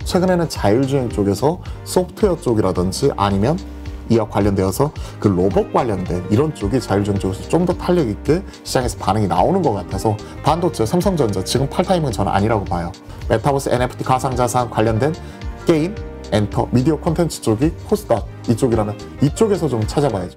최근에는 자율주행 쪽에서 소프트웨어 쪽이라든지 아니면 이와 관련되어서 그 로봇 관련된 이런 쪽이 자율주행 쪽에서 좀 더 탄력 있게 시장에서 반응이 나오는 것 같아서 반도체, 삼성전자 지금 팔 타이밍은 저는 아니라고 봐요. 메타버스, NFT, 가상자산 관련된 게임, 엔터, 미디어 콘텐츠 쪽이 코스닥 이쪽이라면 이쪽에서 좀 찾아봐야죠.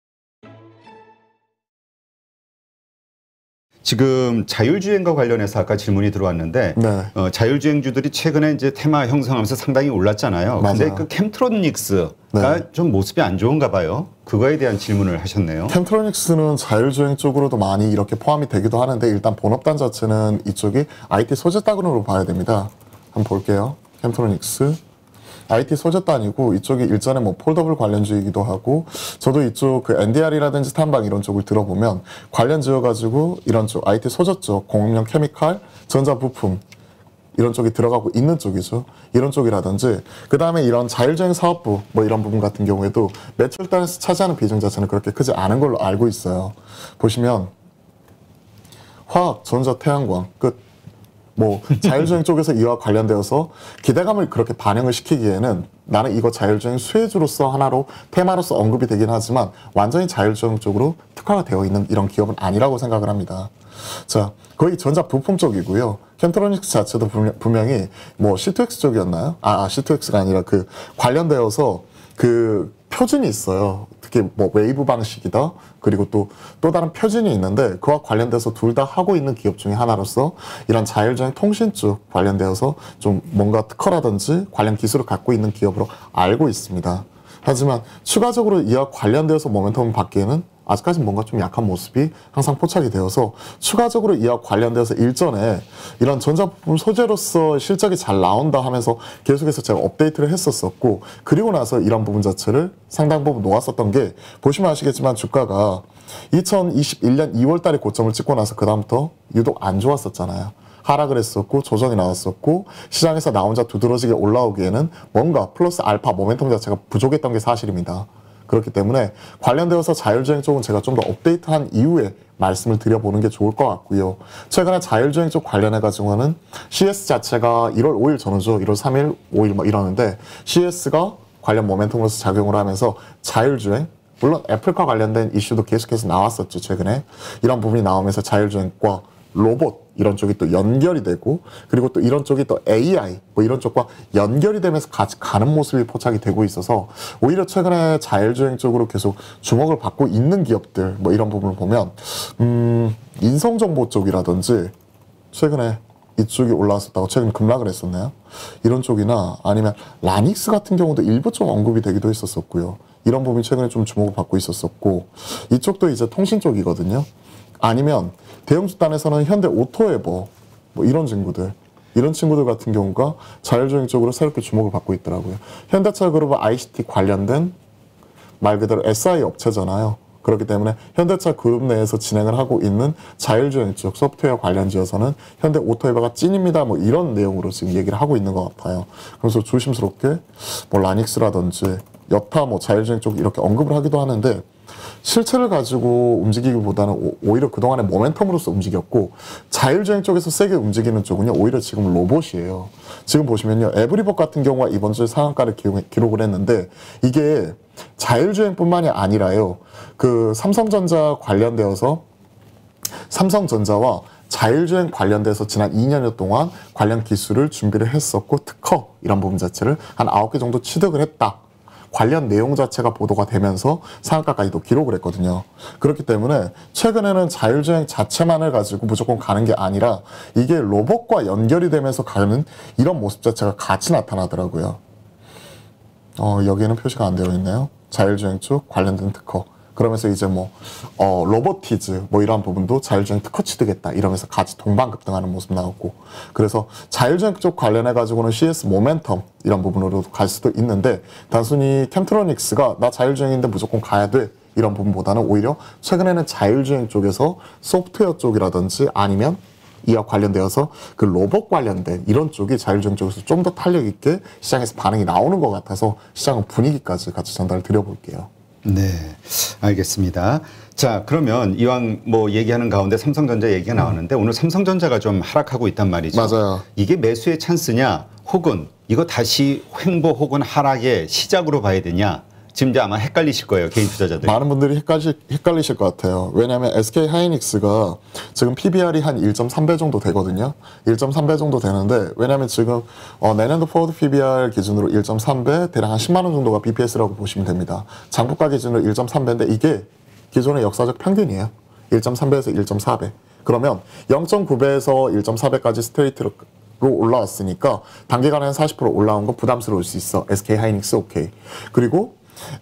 지금 자율주행과 관련해서 아까 질문이 들어왔는데 네. 자율주행주들이 최근에 이제 테마 형성하면서 상당히 올랐잖아요. 근데 그 캠트로닉스가 네. 좀 모습이 안 좋은가 봐요. 그거에 대한 질문을 하셨네요. 캠트로닉스는 자율주행 쪽으로도 많이 이렇게 포함이 되기도 하는데 일단 본업단 자체는 이쪽이 IT 소재단으로 봐야 됩니다. 한번 볼게요. 캠트로닉스. IT 소재단이고 이쪽이 일전에 뭐 폴더블 관련주이기도 하고 저도 이쪽 그 NDR이라든지 탐방 이런 쪽을 들어보면 관련 지어가지고 이런 쪽 IT 소재 쪽, 공업용 케미칼, 전자부품 이런 쪽이 들어가고 있는 쪽이죠. 이런 쪽이라든지 그 다음에 이런 자율주행 사업부 뭐 이런 부분 같은 경우에도 매출단에서 차지하는 비중 자체는 그렇게 크지 않은 걸로 알고 있어요. 보시면 화학, 전자, 태양광 끝. 뭐 자율주행 쪽에서 이와 관련되어서 기대감을 그렇게 반영을 시키기에는 나는 이거 자율주행 수혜주로서 하나로 테마로서 언급이 되긴 하지만 완전히 자율주행 쪽으로 특화가 되어 있는 이런 기업은 아니라고 생각을 합니다. 자, 거의 전자 부품 쪽이고요. 캠트로닉스 자체도 분명히 뭐 C2X 쪽이었나요? C2X가 아니라 그 관련되어서 그 표준이 있어요. 특히 뭐 웨이브 방식이다. 그리고 또 다른 표준이 있는데 그와 관련돼서 둘 다 하고 있는 기업 중에 하나로서 이런 자율주행 통신 쪽 관련되어서 좀 뭔가 특허라든지 관련 기술을 갖고 있는 기업으로 알고 있습니다. 하지만 추가적으로 이와 관련되어서 모멘텀을 받기에는 아직까지 뭔가 좀 약한 모습이 항상 포착이 되어서 추가적으로 이와 관련돼서 일전에 이런 전자부품 소재로서 실적이 잘 나온다 하면서 계속해서 제가 업데이트를 했었었고 그리고 나서 이런 부분 자체를 상당 부분 놓았었던 게 보시면 아시겠지만 주가가 2021년 2월 달에 고점을 찍고 나서 그 다음부터 유독 안 좋았었잖아요. 하락을 했었고 조정이 나왔었고 시장에서 나 혼자 두드러지게 올라오기에는 뭔가 플러스 알파 모멘텀 자체가 부족했던 게 사실입니다. 그렇기 때문에 관련되어서 자율주행 쪽은 제가 좀 더 업데이트한 이후에 말씀을 드려보는 게 좋을 것 같고요. 최근에 자율주행 쪽 관련해가지고는 CS 자체가 1월 5일 전후죠. 1월 3일, 5일 막 이러는데 CS가 관련 모멘텀으로서 작용을 하면서 자율주행 물론 애플과 관련된 이슈도 계속해서 나왔었죠. 최근에 이런 부분이 나오면서 자율주행과 로봇 이런 쪽이 또 연결이 되고 그리고 또 이런 쪽이 또 AI 뭐 이런 쪽과 연결이 되면서 같이 가는 모습이 포착이 되고 있어서 오히려 최근에 자율주행 쪽으로 계속 주목을 받고 있는 기업들 뭐 이런 부분을 보면 인성정보 쪽이라든지 최근에 이쪽이 올라왔었다고 최근 급락을 했었나요? 이런 쪽이나 아니면 라닉스 같은 경우도 일부 좀 언급이 되기도 했었었고요. 이런 부분이 최근에 좀 주목을 받고 있었었고 이쪽도 이제 통신 쪽이거든요. 아니면 대형주단에서는 현대 오토에버 뭐 이런 친구들 같은 경우가 자율주행 쪽으로 새롭게 주목을 받고 있더라고요. 현대차 그룹은 ICT 관련된 말 그대로 SI 업체잖아요. 그렇기 때문에 현대차 그룹 내에서 진행을 하고 있는 자율주행 쪽 소프트웨어 관련지어서는 현대 오토에버가 찐입니다. 뭐 이런 내용으로 지금 얘기를 하고 있는 것 같아요. 그래서 조심스럽게 뭐 라닉스라든지 여타 뭐 자율주행 쪽 이렇게 언급을 하기도 하는데 실체를 가지고 움직이기보다는 오히려 그동안의 모멘텀으로서 움직였고 자율주행 쪽에서 세게 움직이는 쪽은요 오히려 지금 로봇이에요. 지금 보시면요 에브리봇 같은 경우가 이번 주에 상한가를 기록을 했는데 이게 자율주행뿐만이 아니라요 그 삼성전자 관련되어서 삼성전자와 자율주행 관련돼서 지난 2년여 동안 관련 기술을 준비를 했었고 특허 이런 부분 자체를 한 9개 정도 취득을 했다. 관련 내용 자체가 보도가 되면서 상한가까지도 기록을 했거든요. 그렇기 때문에 최근에는 자율주행 자체만을 가지고 무조건 가는 게 아니라 이게 로봇과 연결이 되면서 가는 이런 모습 자체가 같이 나타나더라고요. 여기에는 표시가 안 되어 있네요. 자율주행 쪽 관련된 특허. 그러면서 이제 뭐 로보티즈 뭐 이런 부분도 자율주행 특허 취득했다 이러면서 같이 동반급등하는 모습 나왔고 그래서 자율주행 쪽 관련해 가지고는 CS 모멘텀 이런 부분으로 갈 수도 있는데 단순히 캠트로닉스가 나 자율주행인데 무조건 가야 돼 이런 부분보다는 오히려 최근에는 자율주행 쪽에서 소프트웨어 쪽이라든지 아니면 이와 관련되어서 그 로봇 관련된 이런 쪽이 자율주행 쪽에서 좀 더 탄력 있게 시장에서 반응이 나오는 것 같아서 시장 분위기까지 같이 전달을 드려볼게요. 네, 알겠습니다. 자, 그러면 이왕 뭐 얘기하는 가운데 삼성전자 얘기가 나왔는데 오늘 삼성전자가 좀 하락하고 있단 말이죠. 맞아요. 이게 매수의 찬스냐 혹은 이거 다시 횡보 혹은 하락의 시작으로 봐야 되냐? 지금 이제 아마 헷갈리실 거예요, 개인 투자자들. 많은 분들이 헷갈리실 것 같아요. 왜냐하면 SK 하이닉스가 지금 PBR이 한 1.3배 정도 되거든요. 1.3배 정도 되는데, 왜냐하면 지금 내년도 포워드 PBR 기준으로 1.3배, 대략 한 10만 원 정도가 BPS라고 보시면 됩니다. 장부가 기준으로 1.3배인데 이게 기존의 역사적 평균이에요. 1.3배에서 1.4배. 그러면 0.9배에서 1.4배까지 스트레이트로 올라왔으니까 단기간에 한 40% 올라온 거 부담스러울 수 있어. SK 하이닉스 오케이. 그리고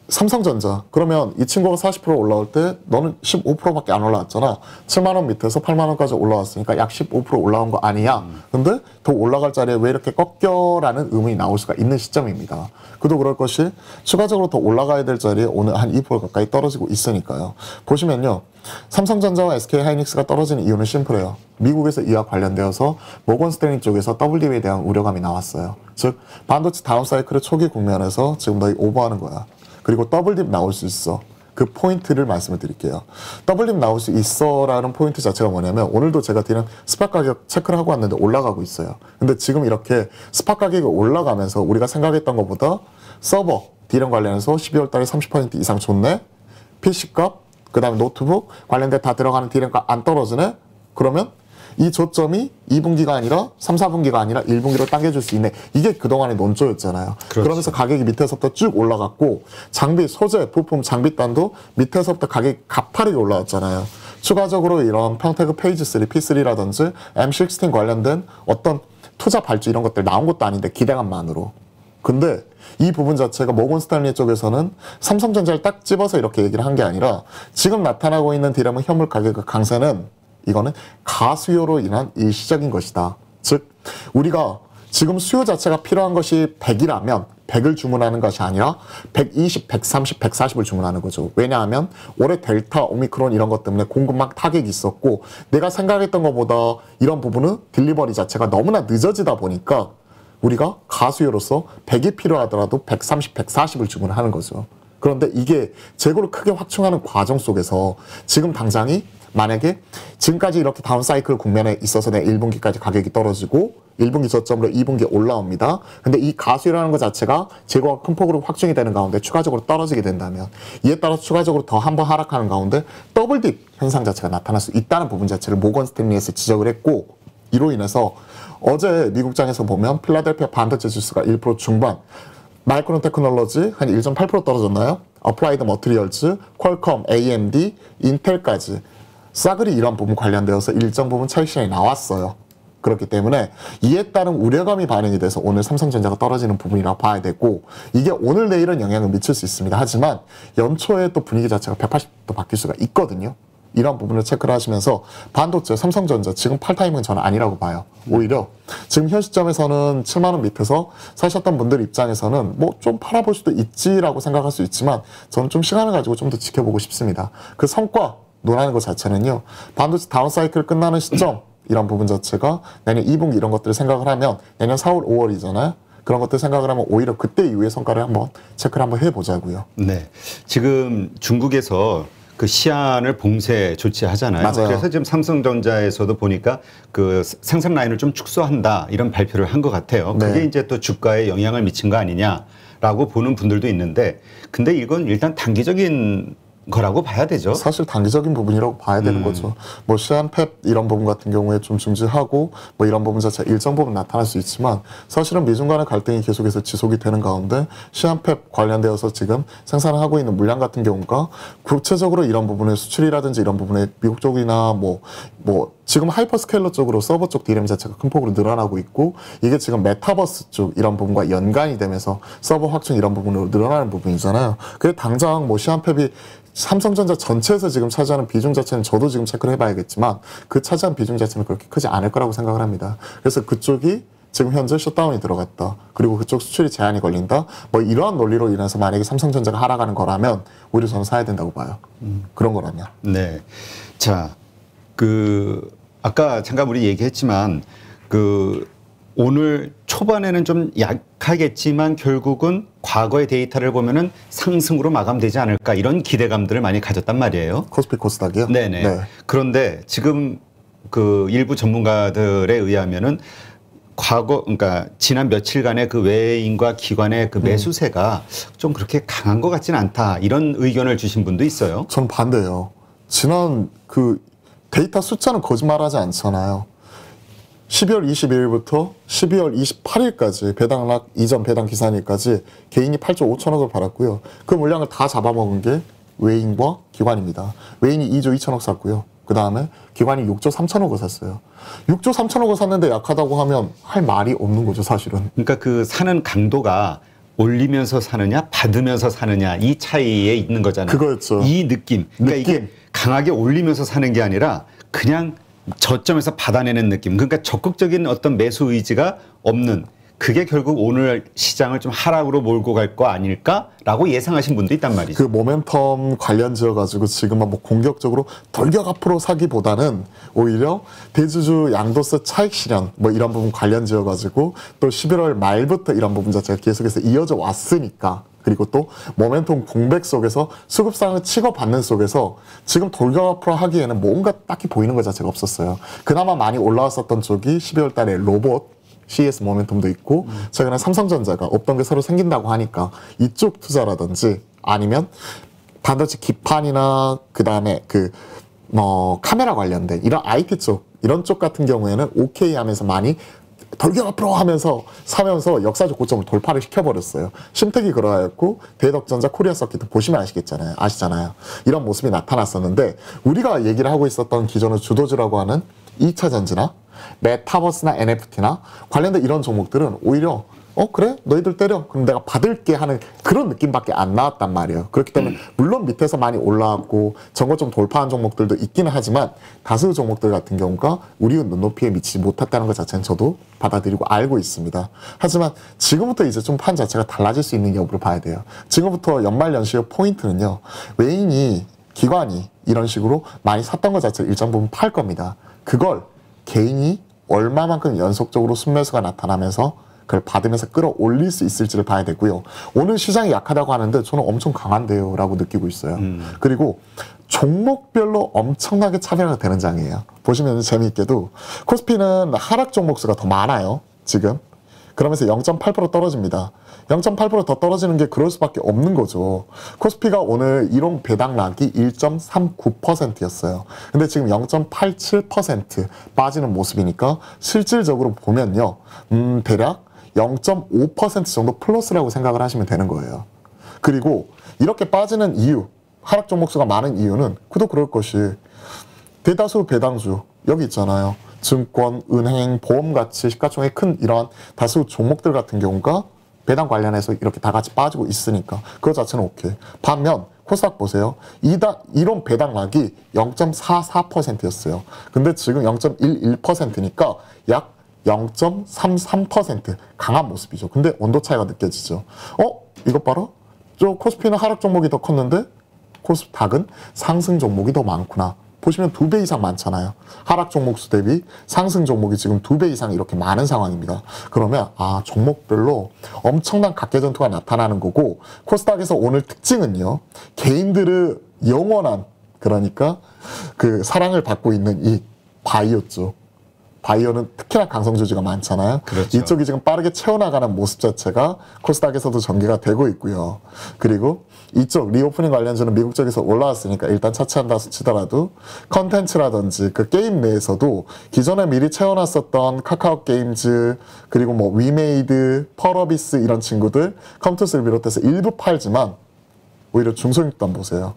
삼성전자, 그러면 이 친구가 40% 올라올 때 너는 15%밖에 안 올라왔잖아. 7만 원 밑에서 8만 원까지 올라왔으니까 약 15% 올라온 거 아니야. 근데 더 올라갈 자리에 왜 이렇게 꺾여라는 의문이 나올 수가 있는 시점입니다. 그도 그럴 것이 추가적으로 더 올라가야 될 자리에 오늘 한 2% 가까이 떨어지고 있으니까요. 보시면요, 삼성전자와 SK 하이닉스가 떨어지는 이유는 심플해요. 미국에서 이와 관련되어서 모건 스탠리 쪽에서 WD에 대한 우려감이 나왔어요. 즉 반도체 다운사이클의 초기 국면에서 지금 너희 오버하는 거야. 그리고 더블딥 나올 수 있어. 그 포인트를 말씀을 드릴게요. 더블딥 나올 수 있어라는 포인트 자체가 뭐냐면, 오늘도 제가 드린 스팟 가격 체크를 하고 왔는데 올라가고 있어요. 근데 지금 이렇게 스팟 가격이 올라가면서 우리가 생각했던 것보다 서버, D램 관련해서 12월 달에 30% 이상 좋네? PC값, 그 다음에 노트북 관련돼 다 들어가는 D램값 안 떨어지네? 그러면 이 조점이 2분기가 아니라 3, 4분기가 아니라 1분기로 당겨줄 수 있네. 이게 그동안의 논조였잖아요. 그렇죠. 그러면서 가격이 밑에서부터 쭉 올라갔고, 장비, 소재, 부품, 장비단도 밑에서부터 가격이 가파르게 올라왔잖아요. 추가적으로 이런 평택의 페이지 3, P3라든지 M16 관련된 어떤 투자 발주 이런 것들 나온 것도 아닌데 기대감만으로. 근데 이 부분 자체가 모건 스탠리 쪽에서는 삼성전자를 딱 집어서 이렇게 얘기를 한 게 아니라, 지금 나타나고 있는 디램의 현물 가격의 강세는 이거는 가수요로 인한 일시적인 것이다. 즉 우리가 지금 수요 자체가 필요한 것이 100이라면 100을 주문하는 것이 아니라 120, 130, 140을 주문하는 거죠. 왜냐하면 올해 델타, 오미크론 이런 것 때문에 공급망 타격이 있었고, 내가 생각했던 것보다 이런 부분은 딜리버리 자체가 너무나 늦어지다 보니까 우리가 가수요로서 100이 필요하더라도 130, 140을 주문하는 거죠. 그런데 이게 재고를 크게 확충하는 과정 속에서 지금 당장이 만약에 지금까지 이렇게 다운사이클 국면에 있어서 내 1분기까지 가격이 떨어지고 1분기 저점으로 2분기에 올라옵니다. 근데 이 가수라는 것 자체가 재고가 큰 폭으로 확충이 되는 가운데 추가적으로 떨어지게 된다면, 이에 따라서 추가적으로 더 한 번 하락하는 가운데 더블딥 현상 자체가 나타날 수 있다는 부분 자체를 모건 스탠리에서 지적을 했고, 이로 인해서 어제 미국장에서 보면 필라델피아 반도체 지수가 1% 중반, 마이크론 테크놀로지 한 1.8% 떨어졌나요? 어플라이드 머티리얼즈, 퀄컴, AMD, 인텔까지 싸그리 이런 부분 관련되어서 일정 부분 차익 시장이 나왔어요. 그렇기 때문에 이에 따른 우려감이 반영이 돼서 오늘 삼성전자가 떨어지는 부분이라고 봐야 되고, 이게 오늘 내일은 영향을 미칠 수 있습니다. 하지만 연초에 또 분위기 자체가 180도 바뀔 수가 있거든요. 이런 부분을 체크를 하시면서 반도체, 삼성전자 지금 팔 타이밍은 저는 아니라고 봐요. 오히려 지금 현 시점에서는 7만 원 밑에서 사셨던 분들 입장에서는 뭐 좀 팔아볼 수도 있지라고 생각할 수 있지만, 저는 좀 시간을 가지고 좀 더 지켜보고 싶습니다. 그 성과 논하는 것 자체는요, 반도체 다운사이클 끝나는 시점, 이런 부분 자체가 내년 2분기 이런 것들을 생각을 하면 내년 4월, 5월이잖아요. 그런 것들 생각을 하면 오히려 그때 이후의 성과를 한번 체크를 한번 해보자고요. 네, 지금 중국에서 그 시안을 봉쇄 조치하잖아요. 맞아요. 그래서 지금 삼성전자에서도 보니까 그 생산 라인을 좀 축소한다 이런 발표를 한 것 같아요. 네. 그게 이제 또 주가에 영향을 미친 거 아니냐라고 보는 분들도 있는데, 근데 이건 일단 단기적인 거라고 봐야 되죠. 사실 단기적인 부분이라고 봐야 되는 거죠. 뭐 시안 펩 이런 부분 같은 경우에 좀 중지하고 뭐 이런 부분 자체 일정 부분 나타날 수 있지만, 사실은 미중 간의 갈등이 계속해서 지속이 되는 가운데 시안 펩 관련되어서 지금 생산을 하고 있는 물량 같은 경우가 구체적으로 이런 부분의 수출이라든지 이런 부분에 미국 쪽이나 뭐 지금 하이퍼스케일러 쪽으로 서버 쪽 D램 자체가 큰 폭으로 늘어나고 있고, 이게 지금 메타버스 쪽 이런 부분과 연관이 되면서 서버 확충 이런 부분으로 늘어나는 부분이잖아요. 그게 당장 뭐 시안펩이 삼성전자 전체에서 지금 차지하는 비중 자체는 저도 지금 체크를 해봐야겠지만, 그 차지한 비중 자체는 그렇게 크지 않을 거라고 생각을 합니다. 그래서 그쪽이 지금 현재 셧다운이 들어갔다, 그리고 그쪽 수출이 제한이 걸린다, 뭐 이러한 논리로 인해서 만약에 삼성전자가 하락하는 거라면 오히려 저는 사야 된다고 봐요. 그런 거라면. 네. 자, 아까 잠깐 우리 얘기했지만 오늘 초반에는 좀 약하겠지만 결국은 과거의 데이터를 보면은 상승으로 마감되지 않을까, 이런 기대감들을 많이 가졌단 말이에요. 코스피 코스닥이요? 네네. 네. 그런데 지금 일부 전문가들에 의하면은 그러니까 지난 며칠간의 그 외인과 기관의 그 매수세가 좀 그렇게 강한 것 같지는 않다. 이런 의견을 주신 분도 있어요. 전 반대예요. 지난 그 데이터 숫자는 거짓말하지 않잖아요. 12월 22일부터 12월 28일까지 배당락 이전 배당 기산일까지 개인이 8조 5천억을 받았고요. 그 물량을 다 잡아먹은 게 외인과 기관입니다. 외인이 2조 2천억 샀고요. 그 다음에 기관이 6조 3천억을 샀어요. 6조 3천억을 샀는데 약하다고 하면 할 말이 없는 거죠, 사실은. 그러니까 그 사는 강도가 올리면서 사느냐 받으면서 사느냐 이 차이에 있는 거잖아요. 그거였죠. 이 느낌. 그러니까 이게 강하게 올리면서 사는 게 아니라 그냥 저점에서 받아내는 느낌. 그러니까 적극적인 어떤 매수 의지가 없는, 그게 결국 오늘 시장을 좀 하락으로 몰고 갈 거 아닐까라고 예상하신 분도 있단 말이죠. 그 모멘텀 관련지어 가지고 지금은 뭐 공격적으로 돌격 앞으로 사기보다는 오히려 대주주 양도세 차익 실현 뭐 이런 부분 관련지어 가지고 또 11월 말부터 이런 부분 자체가 계속해서 이어져 왔으니까, 그리고 또 모멘텀 공백 속에서 수급상을 치고받는 속에서 지금 돌격 앞으로 하기에는 뭔가 딱히 보이는 것 자체가 없었어요. 그나마 많이 올라왔었던 쪽이 12월 달에 로봇 CS 모멘텀도 있고, 최근에 삼성전자가 없던 게 새로 생긴다고 하니까 이쪽 투자라든지 아니면 반도체 기판이나 그 다음에 카메라 관련된 이런 IT 쪽, 이런 쪽 같은 경우에는 오케이 하면서 많이 돌격 앞으로 하면서 사면서 역사적 고점을 돌파를 시켜버렸어요. 심택이 그러하였고 대덕전자 코리아 서킷 보시면 아시잖아요. 이런 모습이 나타났었는데, 우리가 얘기를 하고 있었던 기존의 주도주라고 하는 2차 전지나 메타버스나 NFT나 관련된 이런 종목들은 오히려 그래? 너희들 때려. 그럼 내가 받을게 하는 그런 느낌밖에 안 나왔단 말이에요. 그렇기 때문에 물론 밑에서 많이 올라왔고 정고점 돌파한 종목들도 있기는 하지만 다수 종목들 같은 경우가 우리의 눈높이에 미치지 못했다는 것 자체는 저도 받아들이고 알고 있습니다. 하지만 지금부터 이제 좀 판 자체가 달라질 수 있는 여부를 봐야 돼요. 지금부터 연말연시의 포인트는요, 외인이 기관이 이런 식으로 많이 샀던 것 자체를 일정 부분 팔 겁니다. 그걸 개인이 얼마만큼 연속적으로 순매수가 나타나면서 그걸 받으면서 끌어올릴 수 있을지를 봐야 되고요. 오늘 시장이 약하다고 하는데 저는 엄청 강한데요 라고 느끼고 있어요. 그리고 종목별로 엄청나게 차별화가 되는 장이에요. 보시면 재미있게도 코스피는 하락 종목 수가 더 많아요, 지금. 그러면서 0.8% 떨어집니다. 0.8% 더 떨어지는 게 그럴 수밖에 없는 거죠. 코스피가 오늘 일용 배당락이 1.39%였어요. 근데 지금 0.87% 빠지는 모습이니까 실질적으로 보면요, 대략 0.5% 정도 플러스라고 생각을 하시면 되는 거예요. 그리고 이렇게 빠지는 이유, 하락 종목수가 많은 이유는 그도 그럴 것이 대다수 배당주 여기 있잖아요. 증권, 은행, 보험같이 시가총액 큰 이러한 다수 종목들 같은 경우가 배당 관련해서 이렇게 다 같이 빠지고 있으니까 그것 자체는 오케이. 반면 코스닥 보세요. 이론 배당락이 0.44%였어요. 근데 지금 0.11%니까 약 0.33% 강한 모습이죠. 근데 온도 차이가 느껴지죠. 이것 봐라. 저 코스피는 하락 종목이 더 컸는데 코스닥은 상승 종목이 더 많구나. 보시면 2배 이상 많잖아요. 하락 종목 수 대비 상승 종목이 지금 2배 이상 이렇게 많은 상황입니다. 그러면 종목별로 엄청난 각계전투가 나타나는 거고, 코스닥에서 오늘 특징은요, 개인들의 영원한, 그러니까 그 사랑을 받고 있는 이 바이오 쪽, 바이오는 특히나 강성주주가 많잖아요. 그렇죠. 이쪽이 지금 빠르게 채워나가는 모습 자체가 코스닥에서도 전개가 되고 있고요. 그리고 이쪽 리오프닝 관련주는 미국 쪽에서 올라왔으니까 일단 차치한다 치더라도 컨텐츠라든지 그 게임 내에서도 기존에 미리 채워놨었던 카카오 게임즈, 그리고 뭐 위메이드, 펄어비스 이런 친구들 컴투스를 비롯해서 일부 팔지만 오히려 중소익단 보세요.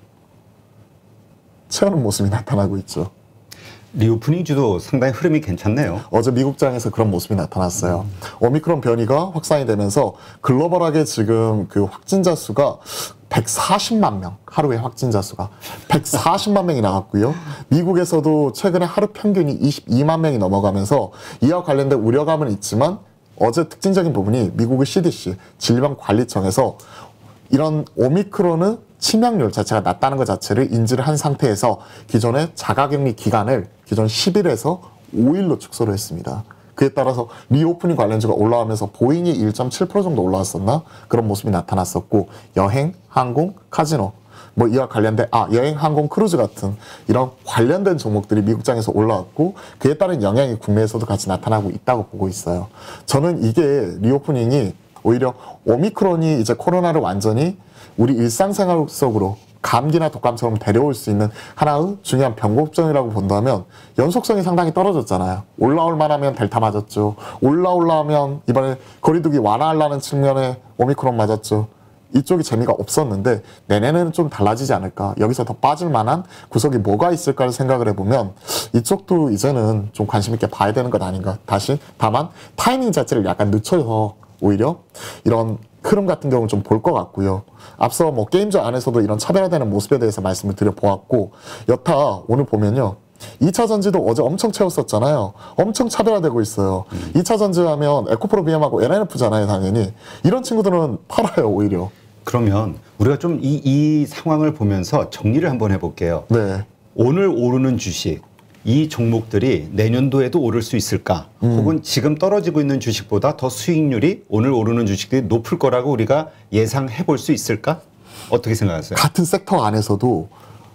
채우는 모습이 나타나고 있죠. 리오프닝주도 상당히 흐름이 괜찮네요. 어제 미국장에서 그런 모습이 나타났어요. 오미크론 변이가 확산이 되면서 글로벌하게 지금 그 확진자 수가 140만 명, 하루에 확진자 수가 140만 명이 나왔고요. 미국에서도 최근에 하루 평균이 22만 명이 넘어가면서 이와 관련된 우려감은 있지만, 어제 특징적인 부분이 미국의 CDC, 질병관리청에서 이런 오미크론의 치명률 자체가 낮다는 것 자체를 인지를 한 상태에서 기존의 자가격리 기간을 기존 10일에서 5일로 축소를 했습니다. 그에 따라서 리오프닝 관련주가 올라오면서 보잉이 1.7% 정도 올라왔었나? 그런 모습이 나타났었고, 여행, 항공, 카지노, 뭐 이와 관련된 여행, 항공, 크루즈 같은 이런 관련된 종목들이 미국장에서 올라왔고 그에 따른 영향이 국내에서도 같이 나타나고 있다고 보고 있어요. 저는 이게 리오프닝이 오히려 오미크론이 이제 코로나를 완전히 우리 일상생활 속으로 감기나 독감처럼 데려올 수 있는 하나의 중요한 변곡점이라고 본다면 연속성이 상당히 떨어졌잖아요. 올라올 만하면 델타 맞았죠. 올라오려면 이번에 거리두기 완화하려는 측면에 오미크론 맞았죠. 이쪽이 재미가 없었는데 내년에는 좀 달라지지 않을까. 여기서 더 빠질 만한 구석이 뭐가 있을까를 생각을 해보면 이쪽도 이제는 좀 관심 있게 봐야 되는 것 아닌가. 다만 타이밍 자체를 약간 늦춰서 오히려 이런 흐름 같은 경우는 좀 볼 것 같고요. 앞서 뭐 게임즈 안에서도 이런 차별화되는 모습에 대해서 말씀을 드려보았고 여타 오늘 보면요. 2차 전지도 어제 엄청 채웠었잖아요. 엄청 차별화되고 있어요. 2차 전지 하면 에코프로 BM하고 LNF잖아요, 당연히. 이런 친구들은 팔아요, 오히려. 그러면 우리가 좀 이 상황을 보면서 정리를 한번 해볼게요. 네. 오늘 오르는 주식, 이 종목들이 내년도에도 오를 수 있을까? 혹은 지금 떨어지고 있는 주식보다 더 수익률이 오늘 오르는 주식들이 높을 거라고 우리가 예상해 볼 수 있을까? 어떻게 생각하세요? 같은 섹터 안에서도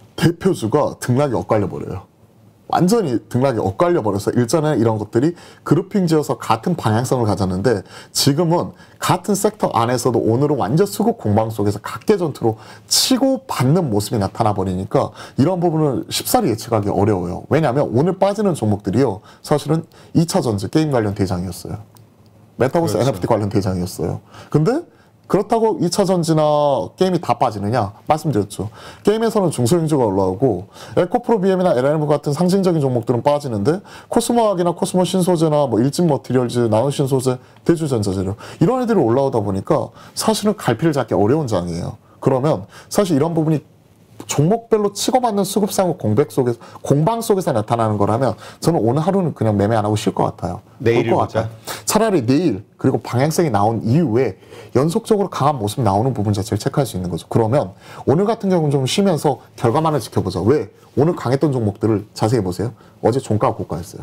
대표주가 등락이 엇갈려 버려요. 완전히 등락이 엇갈려 버려서 일전에 이런 것들이 그룹핑 지어서 같은 방향성을 가졌는데 지금은 같은 섹터 안에서도 오늘은 완전 수급 공방 속에서 각계 전투로 치고 받는 모습이 나타나 버리니까 이런 부분을 쉽사리 예측하기 어려워요. 왜냐하면 오늘 빠지는 종목들이요. 사실은 2차 전지 게임 관련 대장이었어요. 메타버스 그렇죠. NFT 관련 대장이었어요. 근데 그렇다고 2차 전지나 게임이 다 빠지느냐? 말씀드렸죠. 게임에서는 중소형주가 올라오고 에코프로 BM이나 LNF 같은 상징적인 종목들은 빠지는데 코스모학이나 코스모 신소재나 뭐 일진 머티리얼즈, 나노 신소재, 대주전자재료 이런 애들이 올라오다 보니까 사실은 갈피를 잡기 어려운 장이에요. 그러면 사실 이런 부분이 종목별로 치고받는 수급상의 공방 속에서 나타나는 거라면 저는 오늘 하루는 그냥 매매 안 하고 쉴 것 같아요. 내일을 보자. 차라리 내일 그리고 방향성이 나온 이후에 연속적으로 강한 모습이 나오는 부분 자체를 체크할 수 있는 거죠. 그러면 오늘 같은 경우는 좀 쉬면서 결과만을 지켜보자. 왜? 오늘 강했던 종목들을 자세히 보세요. 어제 종가 고가였어요.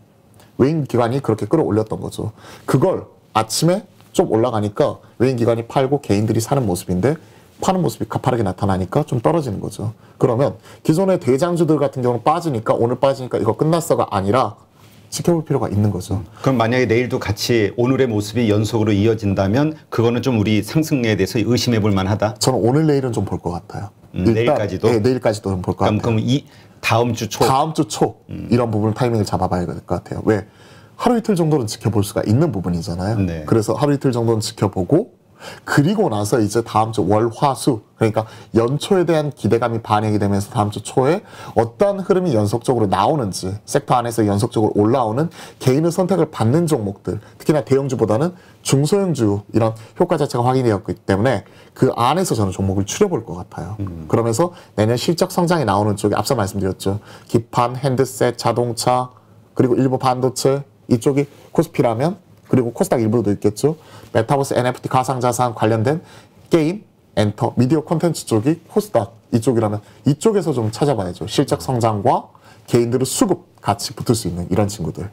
외인 기관이 그렇게 끌어올렸던 거죠. 그걸 아침에 좀 올라가니까 외인 기관이 팔고 개인들이 사는 모습인데 파는 모습이 가파르게 나타나니까 좀 떨어지는 거죠. 그러면 기존의 대장주들 같은 경우는 빠지니까 오늘 빠지니까 이거 끝났어가 아니라 지켜볼 필요가 있는 거죠. 그럼 만약에 내일도 같이 오늘의 모습이 연속으로 이어진다면 그거는 좀 우리 상승에 대해서 의심해 볼 만하다? 저는 오늘 내일은 좀 볼 것 같아요. 내일까지도? 네, 내일까지도 좀 볼 것 같아요. 그럼 이 다음 주 초? 다음 주 초 이런 부분을 타이밍을 잡아봐야 될 것 같아요. 왜? 하루 이틀 정도는 지켜볼 수가 있는 부분이잖아요. 네. 그래서 하루 이틀 정도는 지켜보고 그리고 나서 이제 다음 주 월, 화, 수 그러니까 연초에 대한 기대감이 반영이 되면서 다음 주 초에 어떤 흐름이 연속적으로 나오는지 섹터 안에서 연속적으로 올라오는 개인의 선택을 받는 종목들 특히나 대형주보다는 중소형주 이런 효과 자체가 확인되었기 때문에 그 안에서 저는 종목을 추려볼 것 같아요. 그러면서 내년 실적 성장이 나오는 쪽에 앞서 말씀드렸죠. 기판, 핸드셋, 자동차 그리고 일부 반도체 이쪽이 코스피라면 그리고 코스닥 일부도 있겠죠. 메타버스, NFT, 가상자산 관련된 게임, 엔터, 미디어 콘텐츠 쪽이 코스닥 이쪽이라면 이쪽에서 좀 찾아봐야죠. 실적 성장과 개인들의 수급 같이 붙을 수 있는 이런 친구들.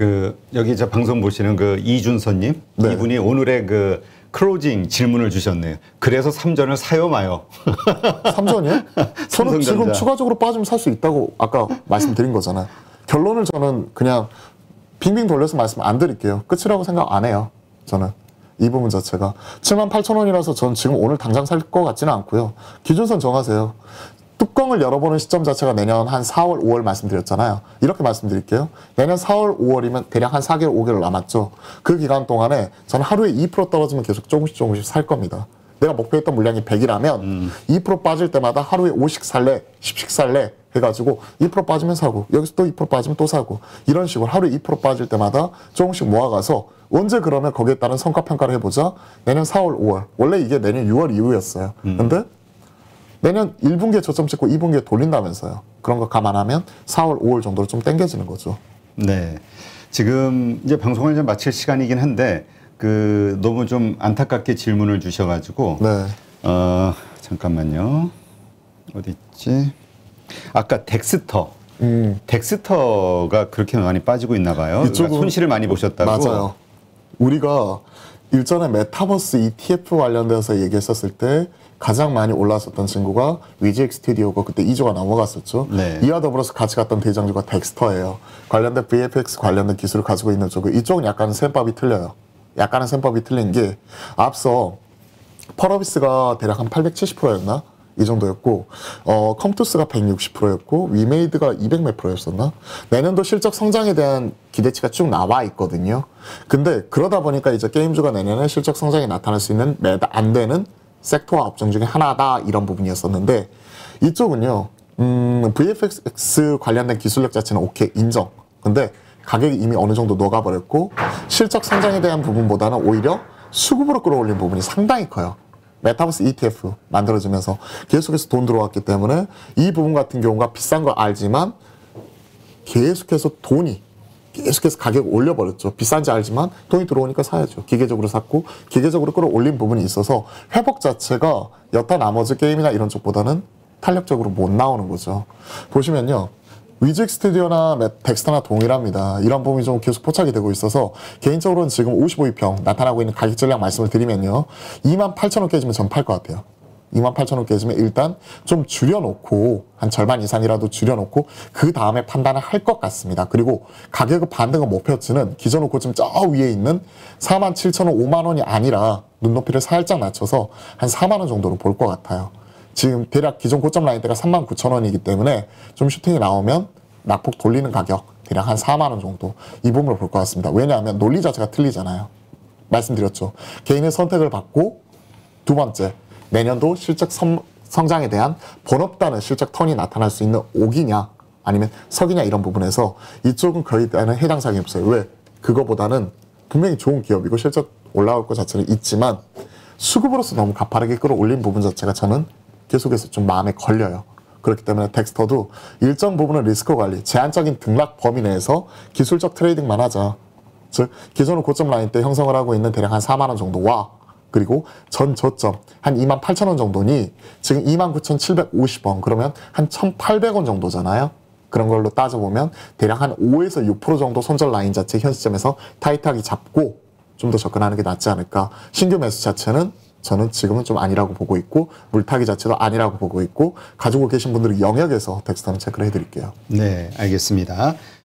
여기 저 방송 보시는 그 이준서님 네. 이분이 오늘의 그 클로징 질문을 주셨네요. 그래서 삼전을 사요 마요? 3전이요? 저는 지금 삼성전자. 추가적으로 빠지면 살 수 있다고 아까 말씀드린 거잖아요. 결론을 저는 그냥 빙빙 돌려서 말씀 안 드릴게요. 끝이라고 생각 안 해요. 저는 이 부분 자체가 78,000원이라서 전 지금 오늘 당장 살 것 같지는 않고요. 기준선 정하세요. 뚜껑을 열어보는 시점 자체가 내년 한 4월, 5월 말씀드렸잖아요. 이렇게 말씀드릴게요. 내년 4월, 5월이면 대략 한 4개월, 5개월 남았죠. 그 기간 동안에 저는 하루에 2% 떨어지면 계속 조금씩 살 겁니다. 내가 목표했던 물량이 100이라면 2% 빠질 때마다 하루에 5씩 살래, 10씩 살래 해가지고 2% 빠지면 사고 여기서 또 2% 빠지면 또 사고 이런 식으로 하루에 2% 빠질 때마다 조금씩 모아가서 언제 그러면 거기에 따른 성과평가를 해보자. 내년 4월, 5월. 원래 이게 내년 6월 이후였어요. 근데 내년 1분기에 저점 찍고 2분기에 돌린다면서요. 그런 거 감안하면 4월, 5월 정도로 좀 땡겨지는 거죠. 네. 지금 이제 방송을 좀 마칠 시간이긴 한데 너무 좀 안타깝게 질문을 주셔가지고 네. 잠깐만요. 어디 있지? 아까 덱스터. 덱스터가 그렇게 많이 빠지고 있나 봐요. 그러니까 손실을 많이 보셨다고. 맞아요. 우리가 일전에 메타버스 ETF 관련돼서 얘기했었을 때 가장 많이 올랐었던 친구가 위지엑 스튜디오고 그때 2조가 넘어갔었죠. 네. 이와 더불어서 같이 갔던 대장주가 덱스터예요. 관련된 VFX 관련된 기술을 가지고 있는 쪽은 이쪽은 약간은 셈법이 틀려요. 약간은 셈법이 틀린 게 앞서 펄어비스가 대략 한 870%였나? 이 정도였고 컴투스가 160%였고 위메이드가 200 몇 프로였었나? 내년도 실적 성장에 대한 기대치가 쭉 나와 있거든요. 근데 그러다 보니까 이제 게임주가 내년에 실적 성장이 나타날 수 있는 안 되는 섹터와 업종 중에 하나다 이런 부분이었었는데 이쪽은요 VFX 관련된 기술력 자체는 오케이 인정. 근데 가격이 이미 어느 정도 녹아버렸고 실적 성장에 대한 부분보다는 오히려 수급으로 끌어올린 부분이 상당히 커요. 메타버스 ETF 만들어지면서 계속해서 돈 들어왔기 때문에 이 부분 같은 경우가 비싼 거 알지만 계속해서 가격을 올려버렸죠. 비싼지 알지만 돈이 들어오니까 사야죠. 기계적으로 샀고 기계적으로 끌어올린 부분이 있어서 회복 자체가 여타 나머지 게임이나 이런 쪽보다는 탄력적으로 못 나오는 거죠. 보시면요. 위즈익 스튜디오나 덱스터나 동일합니다. 이런 부분이 좀 계속 포착이 되고 있어서 개인적으로는 지금 55위평 나타나고 있는 가격 전략 말씀을 드리면요. 28,000원 깨지면 전 팔 것 같아요. 28,000원 깨지면 일단 좀 줄여놓고 한 절반 이상이라도 줄여놓고 그 다음에 판단을 할 것 같습니다. 그리고 가격의 반등의 목표치는 기존 고점 저 위에 있는 47,000원, 5만원이 아니라 눈높이를 살짝 낮춰서 한 4만원 정도로 볼 것 같아요. 지금 대략 기존 고점 라인대가 39,000원이기 때문에 좀 슈팅이 나오면 낙폭 돌리는 가격 대략 한 4만원 정도 이 부분을 볼 것 같습니다. 왜냐하면 논리 자체가 틀리잖아요. 말씀드렸죠. 개인의 선택을 받고 두 번째 내년도 실적 성장에 대한 번없다는 실적 턴이 나타날 수 있는 옥이냐 아니면 석이냐 이런 부분에서 이쪽은 거의 해당 사항이 없어요. 왜? 그거보다는 분명히 좋은 기업이고 실적 올라올 것 자체는 있지만 수급으로서 너무 가파르게 끌어올린 부분 자체가 저는 계속해서 좀 마음에 걸려요. 그렇기 때문에 덱스터도 일정 부분은 리스크 관리, 제한적인 등락 범위 내에서 기술적 트레이딩만 하자. 즉 기존의 고점 라인 때 형성을 하고 있는 대략 한 4만원 정도와 그리고 전 저점 한 28,000원 정도니 지금 29,750원 그러면 한 1,800원 정도잖아요. 그런 걸로 따져보면 대략 한 5에서 6% 정도 손절 라인 자체 현 시점에서 타이트하게 잡고 좀 더 접근하는 게 낫지 않을까. 신규 매수 자체는 저는 지금은 좀 아니라고 보고 있고 물타기 자체도 아니라고 보고 있고 가지고 계신 분들의 영역에서 덱스터는 체크를 해드릴게요. 네, 알겠습니다.